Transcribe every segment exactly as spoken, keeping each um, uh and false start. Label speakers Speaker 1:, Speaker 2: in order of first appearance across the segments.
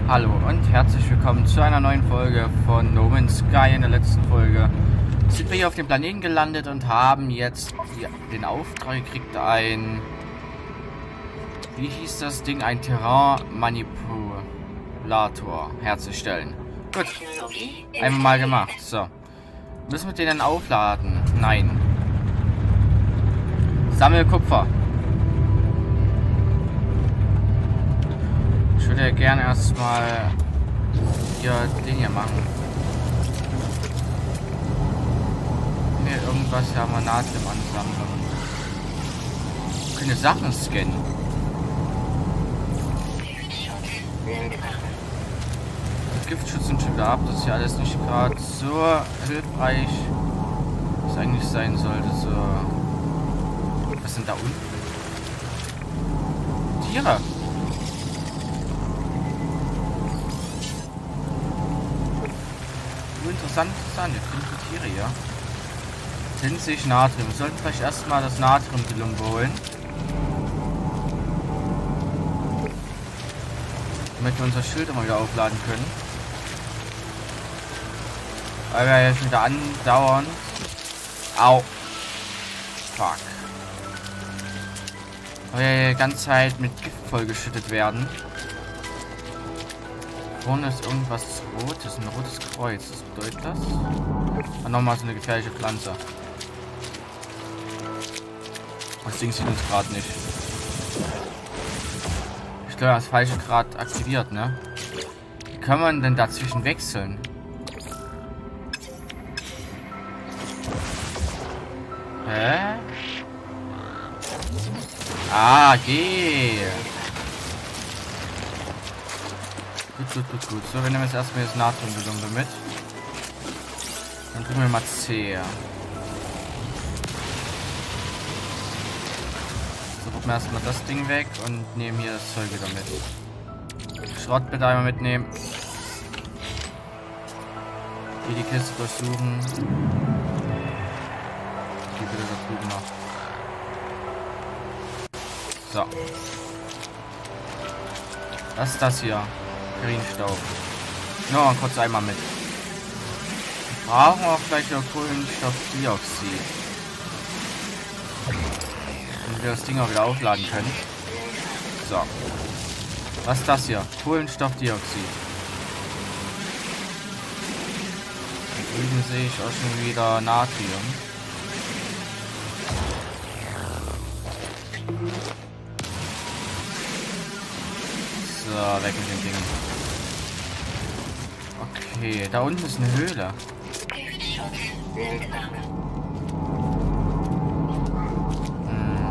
Speaker 1: Hallo und herzlich willkommen zu einer neuen Folge von No Man's Sky. In der letzten Folge sind wir hier auf dem Planeten gelandet und haben jetzt die, den Auftrag gekriegt, ein... Wie hieß das Ding? Ein Terrain-Manipulator herzustellen. Gut. Einmal mal gemacht. So. Müssen wir den dann aufladen? Nein. Sammel Kupfer. Ich würde ja gerne erstmal hier den hier machen. Ne, irgendwas haben wir Natrium ansammeln. Wir können Sachen scannen. Giftschutz und schon wieder ab, das ist ja alles nicht gerade so hilfreich, wie es eigentlich sein sollte. So. Was sind da unten? Tiere! Interessant, interessant. Wir finden Tiere hier. Hinsicht Natrium. Wir sollten vielleicht erstmal das Natrium-Dilum holen. Damit wir unser Schild immer wieder aufladen können. Weil wir ja schon wieder andauernd. Au. Fuck. Weil wir ja die ganze Zeit mit Gift vollgeschüttet werden. Vorne ist irgendwas Rotes, ein rotes Kreuz. Was bedeutet das? Und nochmal so eine gefährliche Pflanze. Das Ding sieht uns gerade nicht. Ich glaube, das falsche gerade aktiviert, ne? Wie kann man denn dazwischen wechseln? Hä? Ah, geh! Gut, gut, gut, gut. So, wir nehmen jetzt erstmal das Natrium-Dilum mit. Dann drücken wir mal C. So, gucken wir erstmal das Ding weg und nehmen hier das Zeug wieder mit. Schrott bitte einmal mitnehmen. Hier die Kiste durchsuchen. Die bitte da drüben noch. So. Was ist das hier? Urinstaub. No, kurz einmal mit. Wir brauchen auch gleich noch Kohlenstoffdioxid. Damit wir das Ding auch wieder aufladen können. So. Was ist das hier? Kohlenstoffdioxid. Da drüben sehe ich auch schon wieder Natrium. So, weg mit dem Ding. Okay, da unten ist eine Höhle. Hm.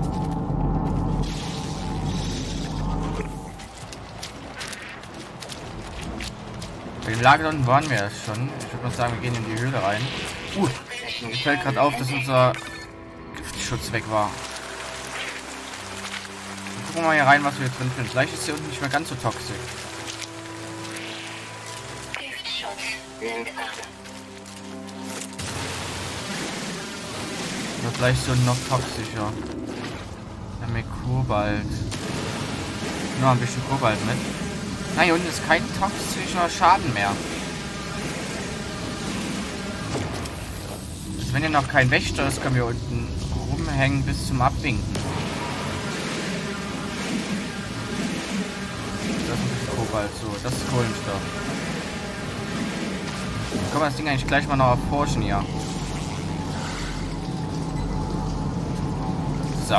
Speaker 1: Bei dem Lager unten waren wir ja schon. Ich würde mal sagen, wir gehen in die Höhle rein. Uh, mir fällt gerade auf, dass unser Giftschutz weg war. Gucken wir mal hier rein, was wir hier drin finden. Vielleicht ist hier unten nicht mehr ganz so toxisch. Oder vielleicht so noch toxischer. Wir haben hier Kobalt. Nur ein bisschen Kobalt mit. Nein, hier unten ist kein toxischer Schaden mehr. Also wenn hier noch kein Wächter ist, können wir unten rumhängen bis zum Abwinken. Kobalt, so, das ist Kohlenstoff. Dann können wir das Ding eigentlich gleich mal noch erforschen hier. So.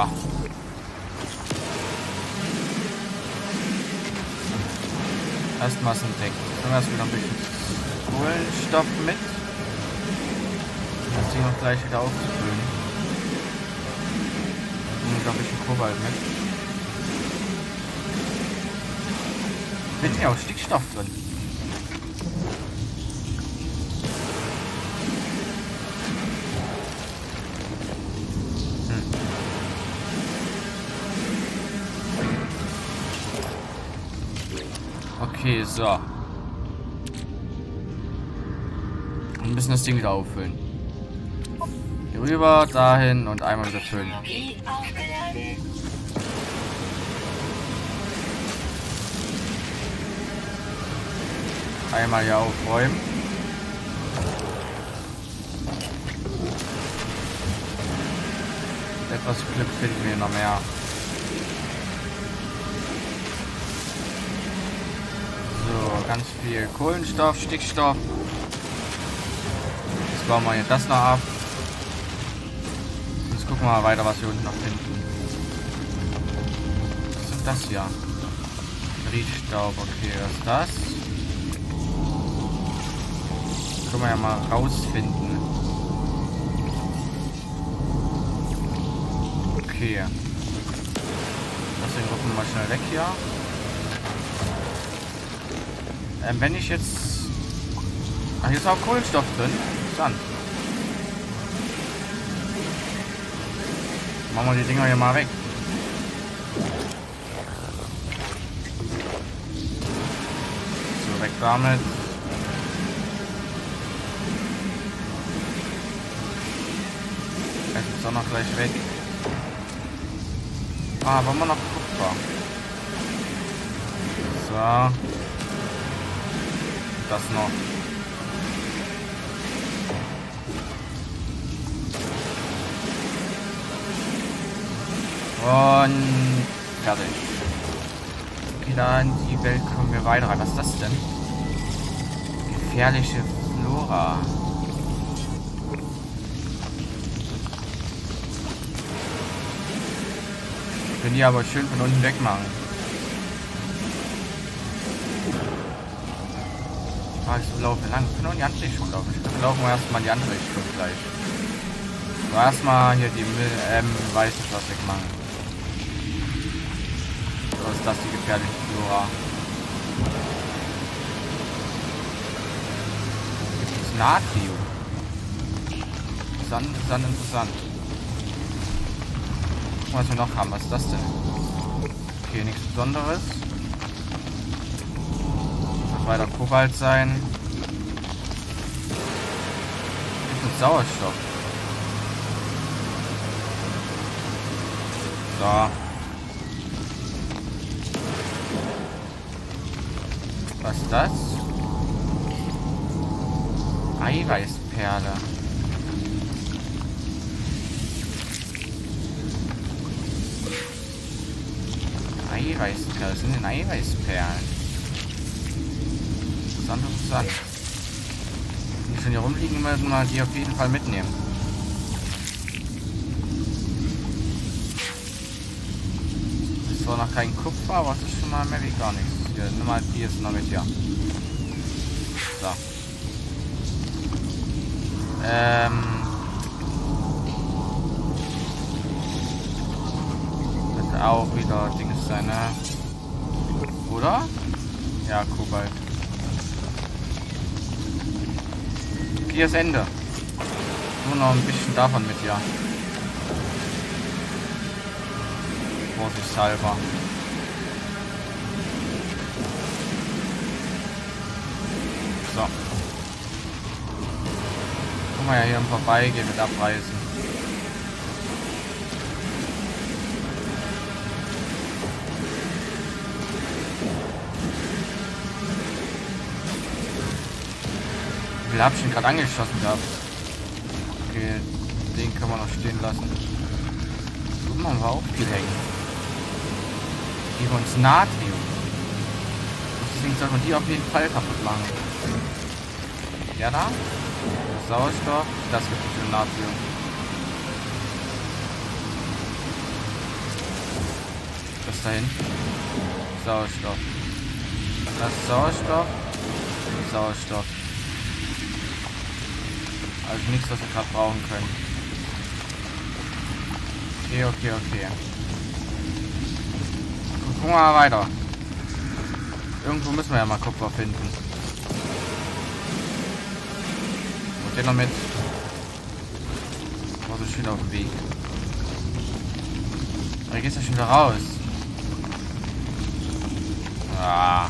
Speaker 1: Erstmal ist entdeckt. Dann haben wir erst wieder ein bisschen Kohlenstoff mit. Um das Ding noch gleich wieder aufzufüllen. Nehmen wir noch ein bisschen Kobalt mit. Mit ja auch Stickstoff drin. Hm. Okay, so. Wir müssen das Ding wieder auffüllen. Hier rüber, dahin und einmal wieder füllen. Einmal hier aufräumen. Etwas Glück finden wir noch mehr. So, ganz viel Kohlenstoff, Stickstoff. Jetzt bauen wir hier das noch ab. Jetzt gucken wir mal weiter, was wir unten noch finden. Was ist das hier? Riechstaub, okay, was ist das? Können wir ja mal rausfinden. Okay. Deswegen gucken wir mal schnell weg hier. Ähm, wenn ich jetzt... Ach, hier ist auch Kohlenstoff drin. Interessant. Machen wir die Dinger hier mal weg. So, weg damit. Jetzt ist auch noch gleich weg. Ah, wollen wir noch Kupfer? So. Das noch. Und fertig. Okay, da in die Welt kommen wir weiter. Was ist das denn? Gefährliche Flora. Wir können die aber schön von unten weg machen. Die Frage ist, wo laufen wir lang? Wir können auch in die andere Richtung laufen. Wir laufen erstmal in die andere Richtung gleich. Aber erstmal hier die Müll, ähm, weiß nicht was wegmachen. So ist das die gefährliche Flora. Das ist Natrium. Interessant, interessant, interessant. Was wir noch haben, was ist das denn? Okay, nichts Besonderes. Wird weiter Kobalt sein. Gibt uns Sauerstoff. So. Was ist das? Eiweißperle. Eiweißperlen. Was sind denn Eiweißperlen? Interessant, interessant. Wenn die schon hier rumliegen, müssen wir die auf jeden Fall mitnehmen. Das ist zwar noch kein Kupfer, aber es ist schon mal mehr wie gar nichts. Hier, nimm mal die jetzt noch mit hier. So. Ähm. Wird auch wieder Dings sein, ne? Oder? Ja, Kobalt. Okay, das Ende. Nur noch ein bisschen davon mit, ja. Vorsichtshalber. So. Guck mal ja hier vorbeigehen mit abreißen. Wie viel habe ich ihn gerade angeschossen gehabt? Okay, den können wir noch stehen lassen. Guck mal, wir auch viel hängen. Geben uns Natrium. Deswegen soll man die auf jeden Fall kaputt machen. Ja, da? Sauerstoff. Das gibt es für Natrium. Das dahin. Sauerstoff. Das ist Sauerstoff. Sauerstoff. Also nichts, was wir gerade brauchen können. Okay, okay, okay. Gucken wir mal weiter. Irgendwo müssen wir ja mal Kupfer finden. Und den noch mit. War so schön auf dem Weg. Da geht's ja schon wieder raus. Ah.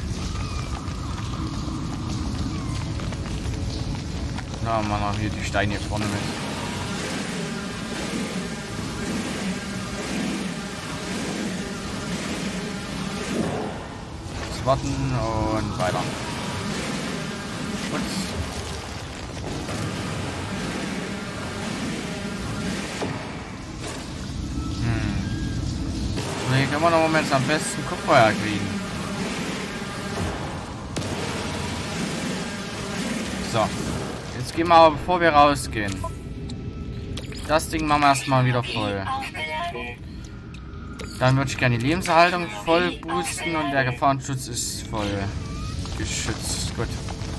Speaker 1: Na, man auch hier die Steine hier vorne mit. Jetzt warten und weiter. Putz. Hm. So, hier können wir noch im Moment am besten Kupfer kriegen. So. Jetzt gehen wir aber, bevor wir rausgehen. Das Ding machen wir erstmal wieder voll. Dann würde ich gerne die Lebenserhaltung voll boosten und der Gefahrenschutz ist voll geschützt. Gut.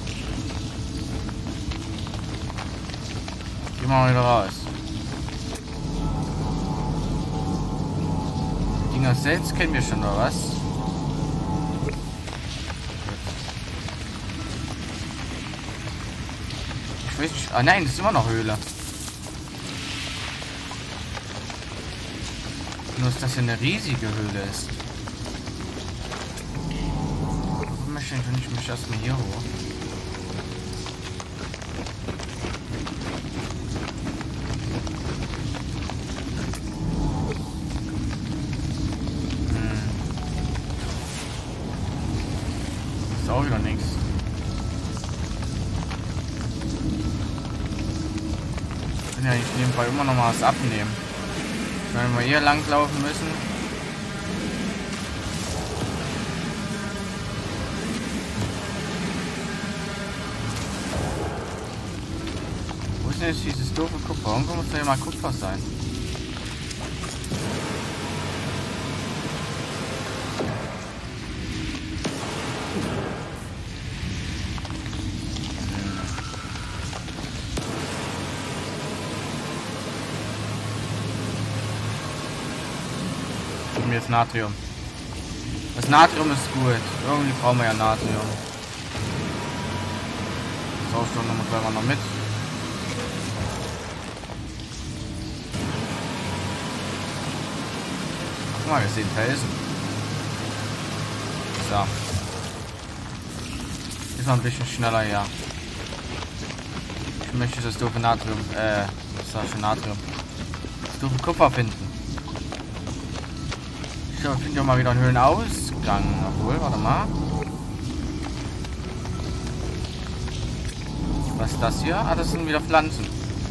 Speaker 1: Gehen wir mal wieder raus. Die Dinger selbst kennen wir schon, oder was? Ich weiß nicht. Ah nein, das ist immer noch Höhle. Nur, dass das hier eine riesige Höhle ist. Warum möchte ich mich erstmal hier hoch? Hm. Ist auch wieder nichts. Ich kann ja nicht nebenbei immer noch mal was abnehmen. Wenn wir hier lang laufen müssen. Wo ist denn jetzt dieses doofe Kupfer? Irgendwo muss da ja mal Kupfer sein. Jetzt Natrium. Das Natrium ist gut. Irgendwie brauchen wir ja Natrium. Sauerstoff nehmen wir gleich mal noch mit. Guck mal, wir sehen Felsen. So. Ist noch ein bisschen schneller, ja. Ich möchte das doofe Natrium, äh, das war schon Natrium. Das doofe Kupfer finden. Ich finde ja mal wieder einen Höhlenausgang. Obwohl, warte mal. Was ist das hier? Ah, das sind wieder Pflanzen.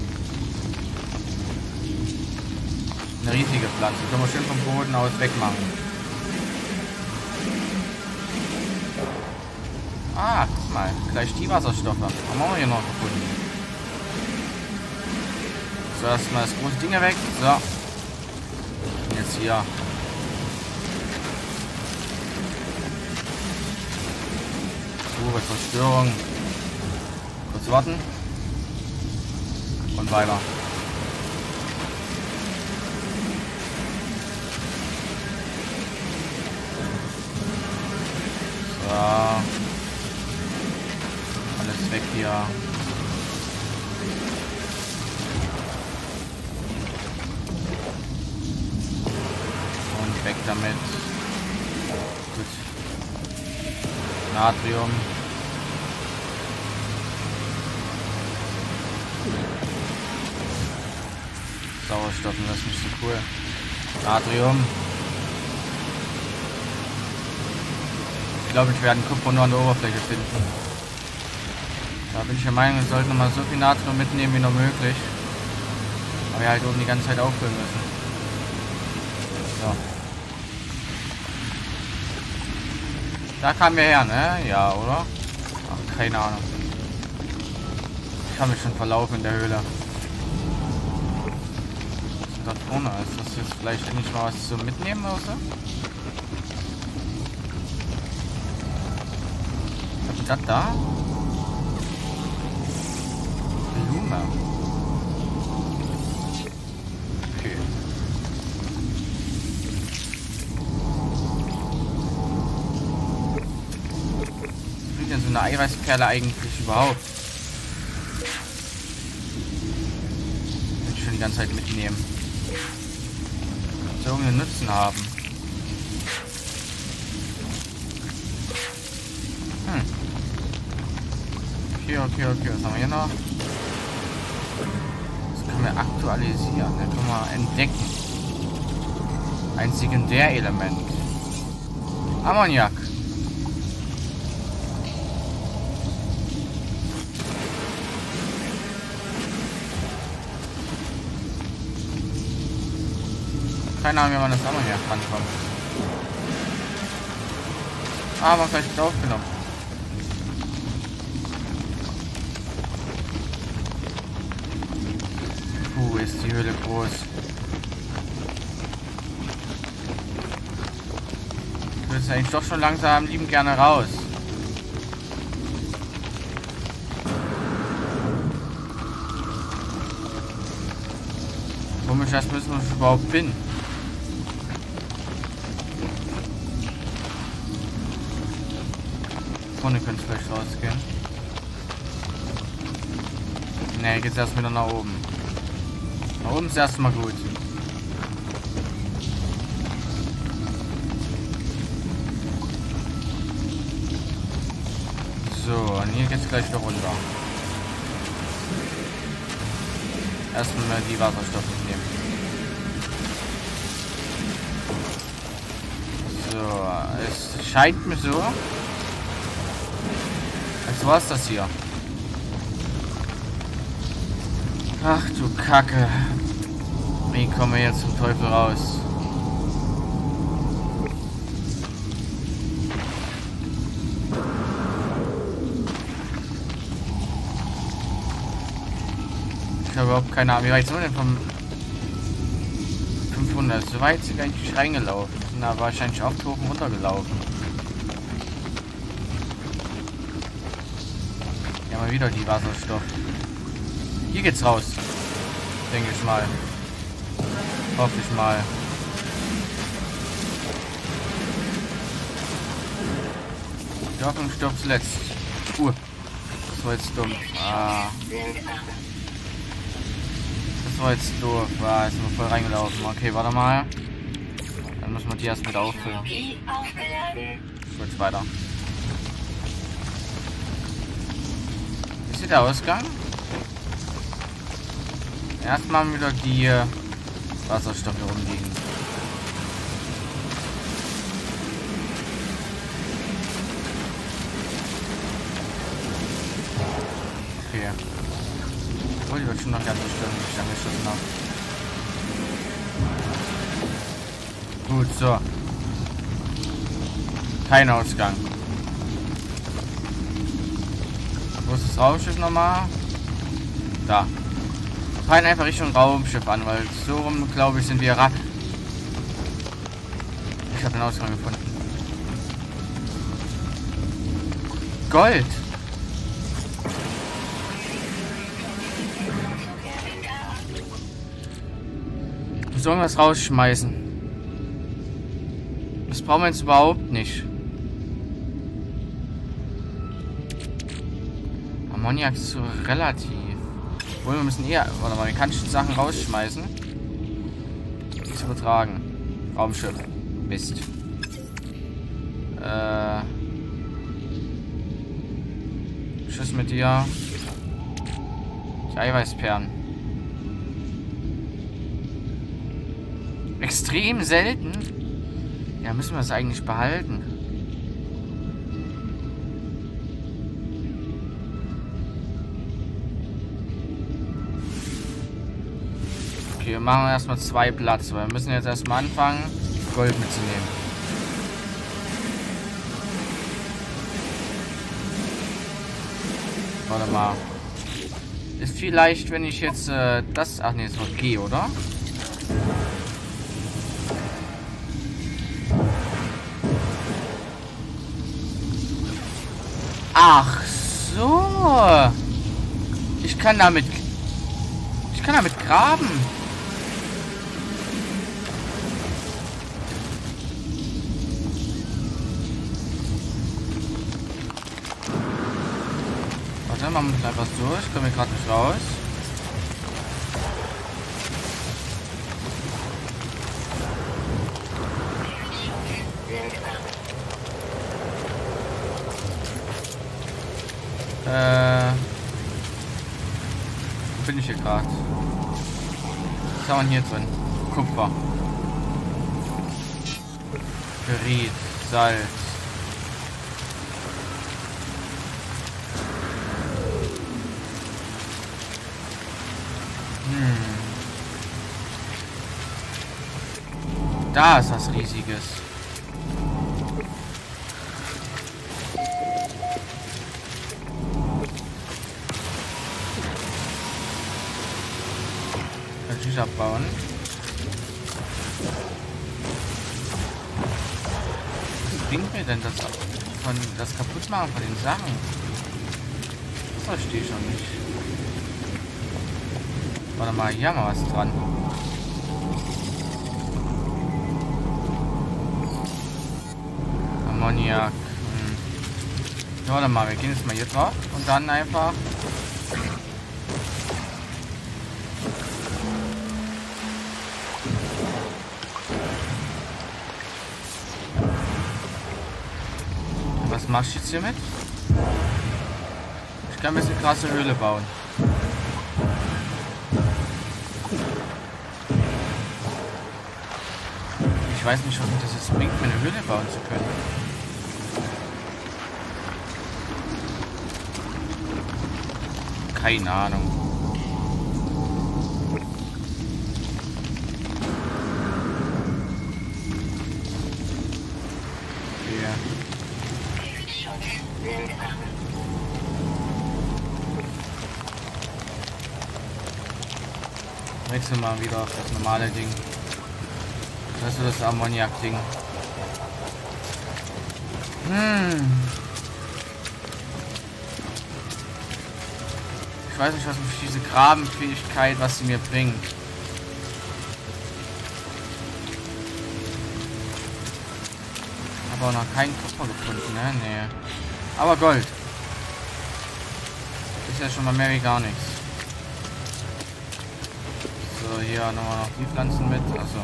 Speaker 1: Eine riesige Pflanze. Die können wir schön vom Boden aus wegmachen. Ah, guck mal. Gleich die Wasserstoffe. Haben wir auch hier noch gefunden. So, erstmal das große Ding weg. So. Und jetzt hier. Pure Zerstörung. Kurz warten. Und weiter. So. Alles weg hier. Und weg damit. Gut. Natrium. Sauerstoff, das ist nicht so cool. Natrium. Ich glaube, ich werde Kupfer nur an der Oberfläche finden. Da bin ich der Meinung, wir sollten noch mal so viel Natrium mitnehmen wie nur möglich. Aber wir halt oben die ganze Zeit auffüllen müssen. So. Da kamen wir her, ne? Ja, oder? Ach, keine Ahnung. Ich habe mich schon verlaufen in der Höhle. Da vorne ist das jetzt vielleicht nicht mal was zu mitnehmen oder so? Was ist das da? Blume. Okay. Was bringt denn so eine Eiweißperle eigentlich überhaupt? Will ich schon die ganze Zeit mitnehmen. Soll irgendeinen Nutzen haben. Hm. Okay, okay, okay. Was haben wir hier noch? Das können wir aktualisieren. Das können wir entdecken. Ein Sekundärelement. Ammoniak. Keine Ahnung, wie man das andere hier rankommt. Aber vielleicht wird aufgenommen. Puh, ist die Höhle groß. Ich will jetzt eigentlich doch schon langsam lieben gerne raus. Komisch, erst müssen wir überhaupt bin. Vorne könnte es vielleicht rausgehen. Ne, geht's erst wieder nach oben. Nach oben ist erstmal gut. So, und hier geht's gleich wieder runter. Erstmal die Wasserstoffe nehmen. So, es scheint mir so. Als war's das hier. Ach du Kacke. Wie kommen wir jetzt zum Teufel raus? Ich habe überhaupt keine Ahnung. Wie weit sind wir denn vom fünfhundert? So weit sind wir eigentlich reingelaufen. Sind aber wahrscheinlich oft hoch und runter gelaufen. Ja, mal wieder die Wasserstoff. Hier geht's raus. Denke ich mal. Hoffe ich mal. Die Hoffnung stirbt zuletzt. Uh. Das war jetzt dumm. Ah. Das war jetzt doof. Ah, jetzt sind wir voll reingelaufen. Okay, warte mal. Dann müssen wir die erst wieder auffüllen. So, jetzt weiter. Ist hier der Ausgang? Erstmal wieder die Wasserstoffe rumliegen. Okay. Oh, die wird schon noch ganz bestimmt, wie ich angeschossen habe. Gut, so. Kein Ausgang. Wo ist das Raumschiff nochmal? Da. Wir fallen einfach Richtung Raumschiff an, weil so rum, glaube ich, sind wir ran. Ich habe den Ausgang gefunden. Gold! Wir müssen irgendwas rausschmeißen. Das brauchen wir jetzt überhaupt nicht. Ammoniak ist so relativ. Obwohl, wir müssen eher, warte mal, wir können Sachen rausschmeißen. Nichts übertragen. Raumschiff. Mist. Äh. Tschüss mit dir. Die Eiweißperlen. Extrem selten. Ja, müssen wir das eigentlich behalten. Okay, wir machen erstmal zwei Platz, weil wir müssen jetzt erstmal anfangen, Gold mitzunehmen. Warte mal. Ist vielleicht, wenn ich jetzt äh, das... Ach nee, ist noch G, oder? Ach so. Ich kann damit... Ich kann damit graben. Warte, machen wir das einfach so. Ich komme hier gerade nicht raus. Äh, wo bin ich hier gerade? Was haben wir hier drin? Kupfer. Ferrit, Salz. Hm. Da ist was Riesiges. Kann ich nicht abbauen. Was bringt mir denn das von das Kaputtmachen von den Sachen? Das verstehe ich schon nicht. Warte mal, hier haben wir was dran. Ammoniak. Hm. Ja, warte mal, wir gehen jetzt mal hier drauf und dann einfach. Was machst du jetzt hiermit? Ich kann ein bisschen krasse Höhle bauen. Ich weiß nicht, was mir das jetzt bringt, mir eine Höhle bauen zu können. Keine Ahnung. Okay. Wechseln wir mal wieder auf das normale Ding. Das ist das Ammoniak-Ding. Hm. Ich weiß nicht, was mich diese Grabenfähigkeit, was sie mir bringt. Aber auch noch keinen Kupfer gefunden, ne? Nee. Aber Gold. Ist ja schon mal mehr wie gar nichts. So, hier haben wir noch die Pflanzen mit. Also.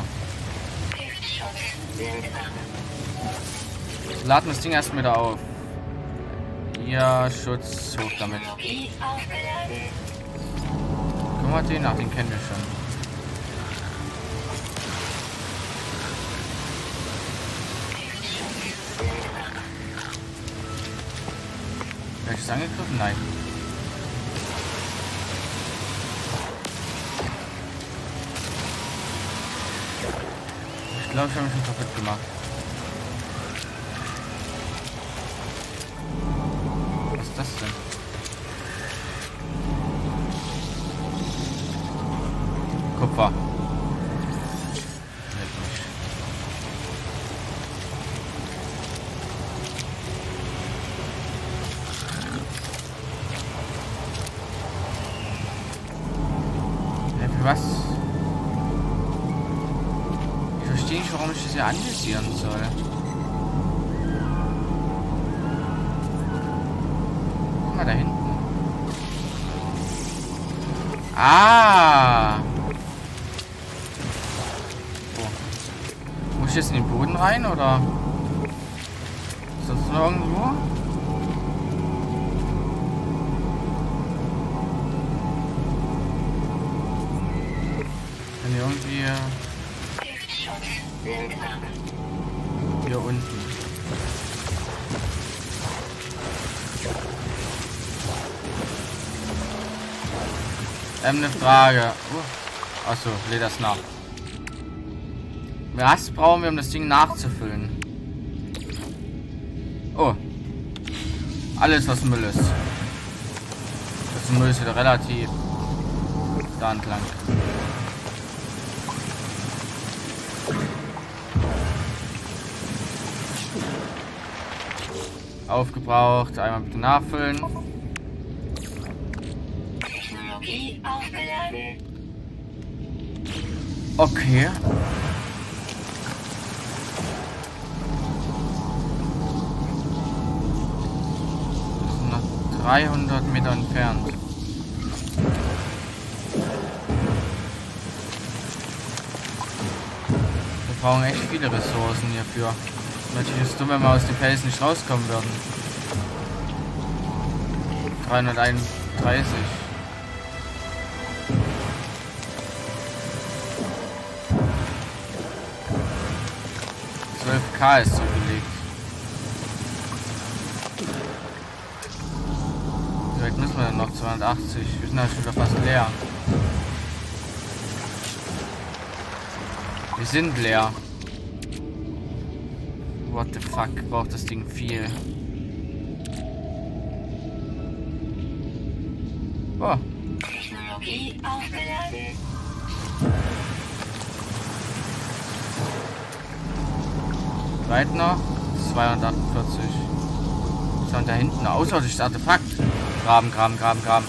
Speaker 1: Laden das Ding erstmal wieder auf. Ja, Schutz, hoch damit. Guck mal den nach, den kennen wir schon. Welches angegriffen? Nein. Ich glaube, ich habe mich schon kaputt gemacht. Was ist das denn? Kupfer. Für was? Ich verstehe nicht, warum ich das hier anvisieren soll. Guck mal da hinten. Ah! Oh. Muss ich jetzt in den Boden rein, oder? Ist das noch irgendwo? Kann hier irgendwie... Hier unten. Ähm, eine Frage. Uh. Achso, lädt das nach. Was brauchen wir, um das Ding nachzufüllen? Oh. Alles, was Müll ist. Das Müll ist wieder relativ da entlang. Aufgebraucht. Einmal bitte nachfüllen. Okay. Wir sind noch dreihundert Meter entfernt. Wir brauchen echt viele Ressourcen hierfür. Natürlich ist es dumm, wenn wir aus dem Fels nicht rauskommen würden. dreihunderteinunddreißig. zwölf K ist zurückgelegt. Wie weit müssen wir denn noch? zweihundertachtzig. Wir sind halt schon wieder fast leer. Wir sind leer. What the fuck, braucht das Ding viel. Oh.
Speaker 2: Technologie aufgeladen.
Speaker 1: Weit noch? zweihundertachtundvierzig. Was ist da hinten? Außerirdisches Artefakt. Graben, graben, graben, graben.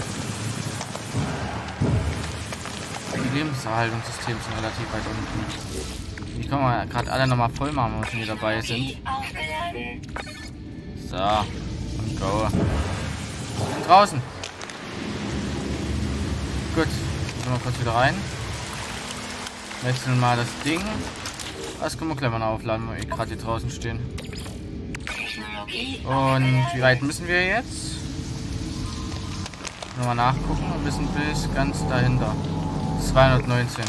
Speaker 1: Die Lebenserhaltungssysteme sind relativ weit unten. Die können wir gerade alle nochmal voll machen, wenn wir schon hier dabei sind. So. Und go. Und draußen. Gut. Gehen wir kurz wieder rein. Wechseln mal das Ding. Das können wir gleich mal aufladen, weil wir gerade hier draußen stehen. Und wie weit müssen wir jetzt? Nochmal nachgucken. Wir müssen bis ganz dahinter. zweihundertneunzehn.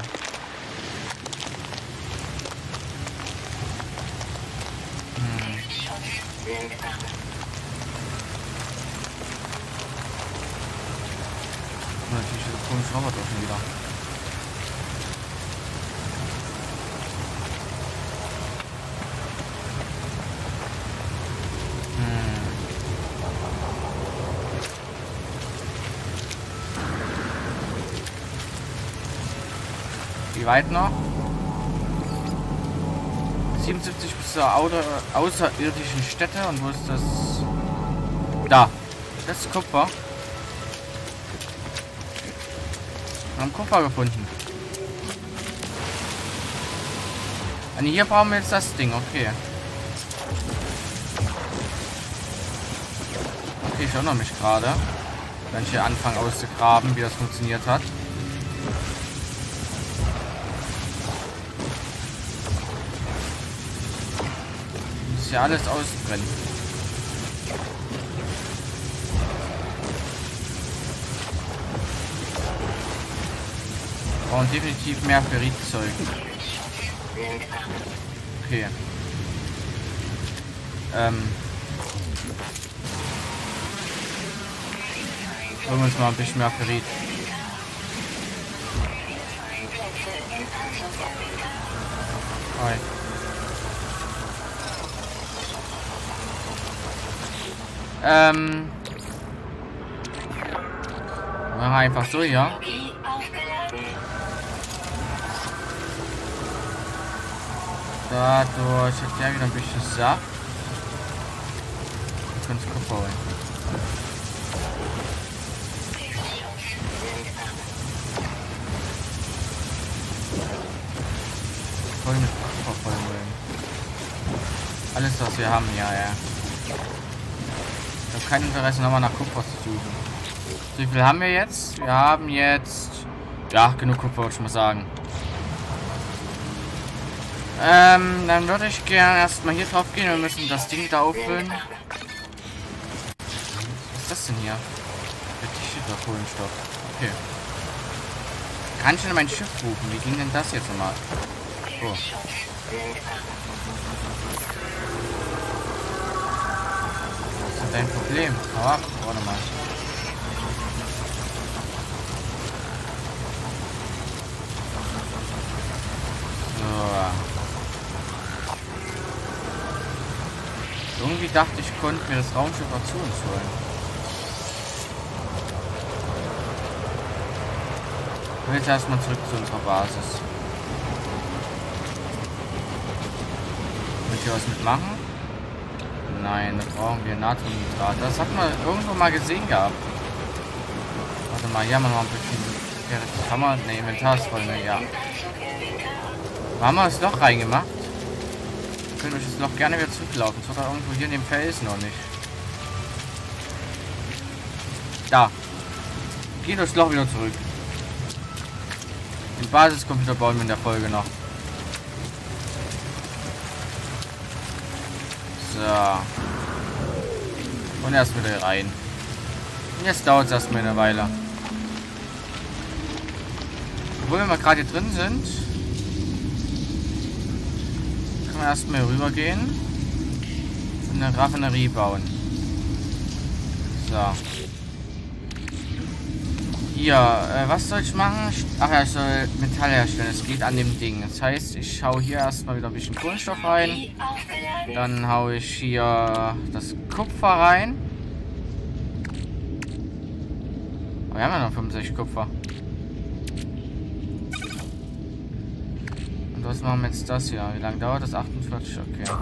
Speaker 1: Hm. Natürlich ist komisch Roboter schon wieder. Wie weit noch? siebenundsiebzig bis zur außer, außerirdischen Stätte. Und wo ist das? Da. Das ist Kupfer. Wir haben Kupfer gefunden. Und hier brauchen wir jetzt das Ding. Okay. Okay, ich erinnere mich gerade. Wenn ich hier anfange auszugraben, wie das funktioniert hat. Ja, alles ausbrennen. Wir brauchen definitiv mehr Ferritzeug. Okay. Ähm. Holen wir uns mal ein bisschen mehr Ferrit. Hi. Ähm. Machen wir einfach so, ja. Dadurch hat der wieder ein bisschen Saft. Wir können es Kupfer holen. Voll mit Kupfer voll holen. Alles, was wir haben, ja, ja. Ich habe kein Interesse, nochmal nach Kupfer zu suchen. Wie viel haben wir jetzt? Wir haben jetzt... Ja, genug Kupfer, würde ich mal sagen. Ähm, dann würde ich gerne erstmal hier drauf gehen. Wir müssen das Ding da auffüllen. Was ist das denn hier? Verdichteter Kohlenstoff. Okay. Kann ich denn mein Schiff rufen? Wie ging denn das jetzt nochmal? Oh. Was ist dein Problem? Hau ab, warte mal. So. Irgendwie dachte ich, konnte mir das Raumschiff auch zu uns holen. Ich will jetzt erstmal zurück zu unserer Basis. Will ich hier was mitmachen? Nein, da brauchen wir Natriumnitrat. Das hat man irgendwo mal gesehen gehabt. Warte mal, hier haben wir noch ein bisschen. Ja, das haben wir. Ne, Inventar ist voll, ne, ja. Haben wir das Loch reingemacht? Können wir das Loch gerne wieder zurücklaufen. Das war da irgendwo hier in dem Felsen noch nicht. Da. Geh durchs Loch wieder zurück. Den Basiscomputer bauen wir in der Folge noch. So. Und erst wieder rein. Und jetzt dauert es erstmal eine Weile. Obwohl wir mal gerade hier drin sind, können wir erstmal rüber gehen und eine Raffinerie bauen. So. Hier, äh, was soll ich machen? Ach ja, ich soll Metall herstellen. Es geht an dem Ding. Das heißt, ich hau hier erstmal wieder ein bisschen Kohlenstoff rein. Dann hau ich hier das Kupfer rein. Oh, wir haben ja noch fünfundsechzig Kupfer. Und was machen wir jetzt das hier? Wie lange dauert das? achtundvierzig, okay.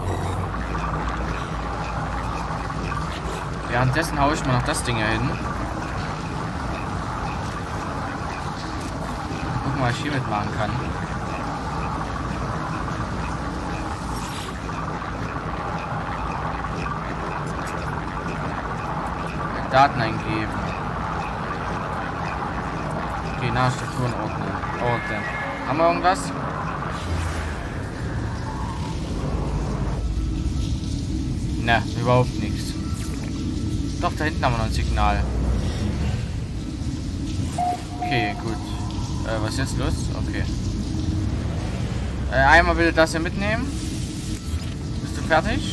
Speaker 1: Währenddessen haue ich mal noch das Ding hier hin. Gucken, was ich hiermit machen kann. Daten eingeben. Okay, nach Strukturen ordnen. Ordnen. Haben wir irgendwas? Ne, überhaupt nichts. Doch, da hinten haben wir noch ein Signal. Okay, gut. Äh, was ist jetzt los? Okay. Äh, einmal bitte das hier mitnehmen. Bist du fertig?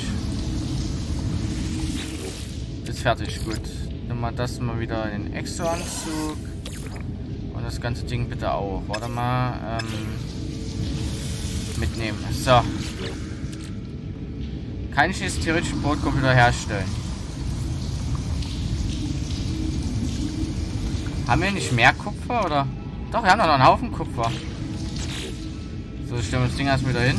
Speaker 1: Ist fertig, gut. Nimm mal das mal wieder in den Exo-Anzug. Und das ganze Ding bitte auch. Warte mal. Ähm, mitnehmen. So. Kann ich jetzt theoretisch einen Bordcomputer herstellen? Haben wir nicht mehr Kupfer, oder? Doch, wir haben noch einen Haufen Kupfer. So, ich stelle das Ding erstmal wieder hin.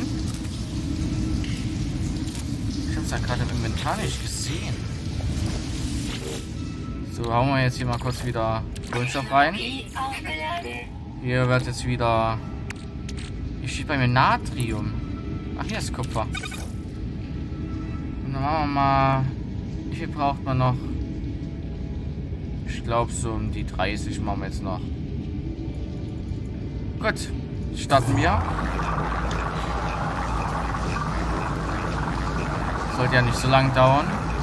Speaker 1: Ich habe es ja gerade im Inventar nicht gesehen. So, hauen wir jetzt hier mal kurz wieder Kohlenstoff rein. Hier wird jetzt wieder... Hier steht bei mir Natrium. Ach, hier ist Kupfer. Und dann machen wir mal... Wie viel braucht man noch? Ich glaube, so um die dreißig machen wir jetzt noch. Gut, starten wir. Sollte ja nicht so lange dauern.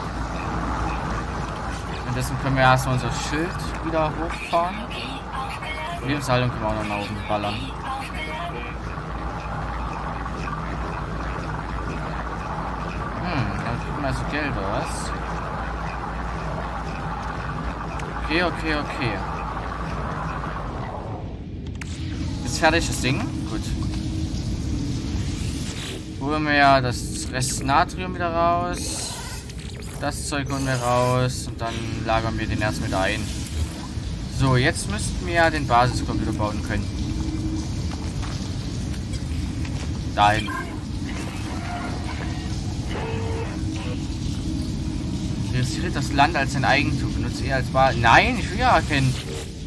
Speaker 1: Und dessen können wir erstmal unser Schild wieder hochfahren. Lebenshaltung können wir auch noch nach oben ballern. Hm, dann kriegen wir also Geld, oder was? Okay, okay, okay. Ist fertig das Ding? Gut. Holen wir ja das Rest Natrium wieder raus. Das Zeug holen wir raus. Und dann lagern wir den erstmal wieder ein. So, jetzt müssten wir ja den Basiscomputer bauen können. Dahin. Registriert das Land als sein Eigentum. Benutzt er als Basis. Nein, ich will ja erkennen.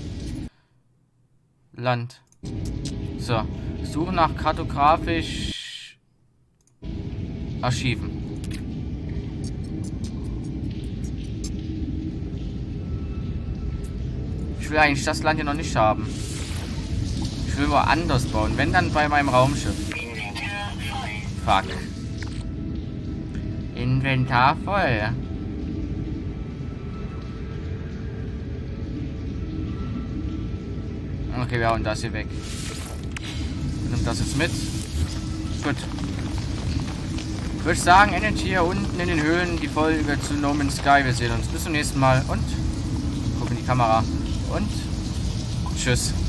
Speaker 1: Land. So. Suche nach kartografisch Archiven. Ich will eigentlich das Land hier noch nicht haben. Ich will woanders bauen. Wenn, dann bei meinem Raumschiff. Fuck. Inventar voll. Okay, wir hauen das hier weg. Nimm das jetzt mit. Gut. Ich würde sagen, endet hier unten in den Höhlen die Folge zu No Man's Sky. Wir sehen uns bis zum nächsten Mal und gucken in die Kamera. Und tschüss.